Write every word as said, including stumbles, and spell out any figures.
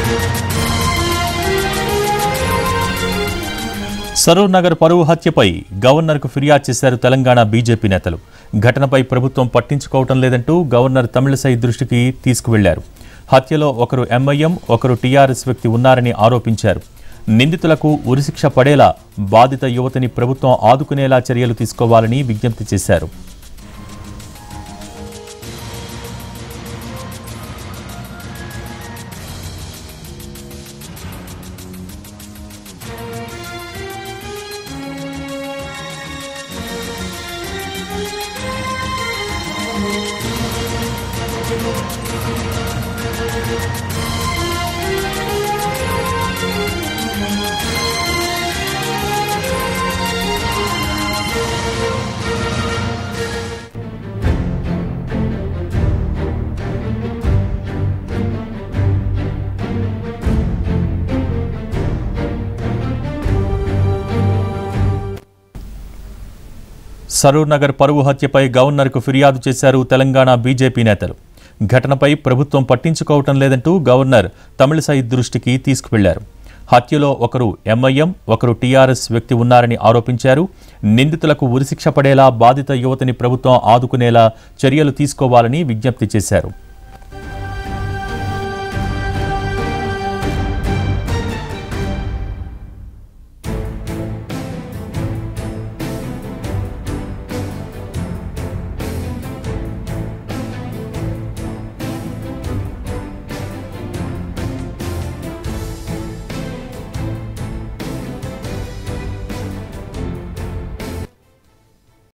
సరూర్ నగర్ పరువు హత్యపై గవర్నర్కు ఫిర్యాదు చేశారు తెలంగాణ బీజేపీ నేతలు. ఘటనపై ప్రభుత్వం పట్టించుకోవటం లేదంటూ గవర్నర్ తమిళసై దృష్టికి తీసుకువెళ్లారు. హత్యలో ఒకరు ఎంఐఎం, ఒకరు టీఆర్ఎస్ వ్యక్తి ఉన్నారని ఆరోపించారు. నిందితులకు ఉరిశిక్ష పడేలా బాధిత యువతిని ప్రభుత్వం ఆదుకునేలా చర్యలు తీసుకోవాలని విజ్ఞప్తి చేశారు. సరూర్ నగర్ పరువు హత్యపై గవర్నర్కు ఫిర్యాదు చేశారు తెలంగాణ బీజేపీ నేతలు. ఘటనపై ప్రభుత్వం పట్టించుకోవటం లేదంటూ గవర్నర్ తమిళసై దృష్టికి తీసుకువెళ్లారు. హత్యలో ఒకరు ఎంఐఎం, ఒకరు టీఆర్ఎస్ వ్యక్తి ఉన్నారని ఆరోపించారు. నిందితులకు ఉరిశిక్ష పడేలా బాధిత యువతిని ప్రభుత్వం ఆదుకునేలా చర్యలు తీసుకోవాలని విజ్ఞప్తి చేశారు.